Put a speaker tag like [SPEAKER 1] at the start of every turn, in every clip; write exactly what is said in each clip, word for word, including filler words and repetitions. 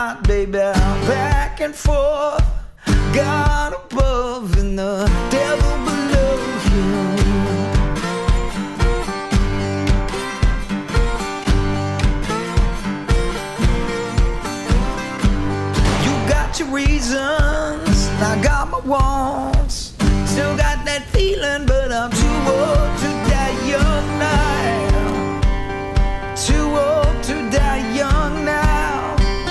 [SPEAKER 1] side, baby, back and forth. God above and the devil below you. You got your reasons, I got my wants. Still got that feeling, but I'm too old to die young now. Too old to die young now.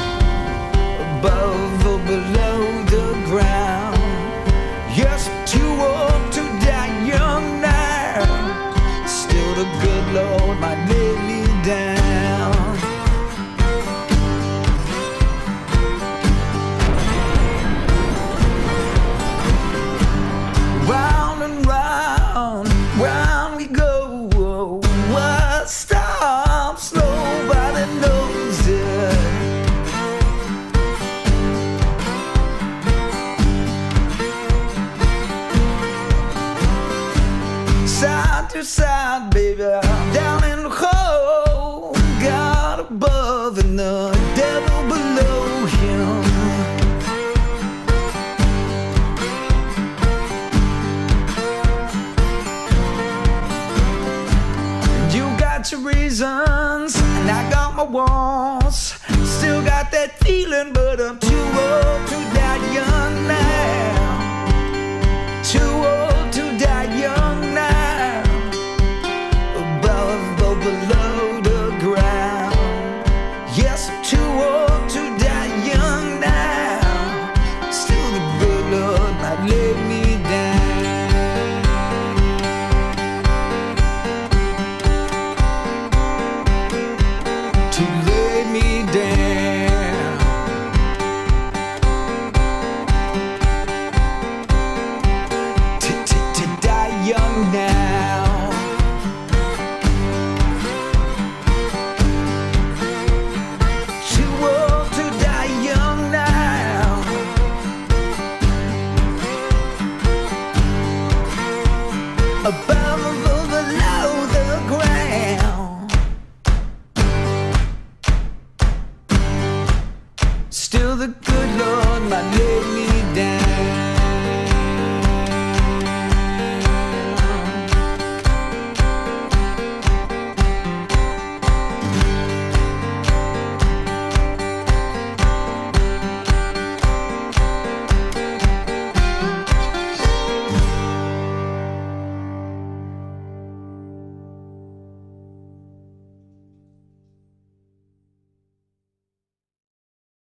[SPEAKER 1] Above or below the ground. Yes, I'm too old to die young now. Still the good Lord might lay me down. Round and round, round we go. What stops? Nobody knows it. Side to side, baby, down in the hole. God above and the devil below him. You got your reasons, and I got my wants. Still got that feeling, but I'm too old to die young now. Too old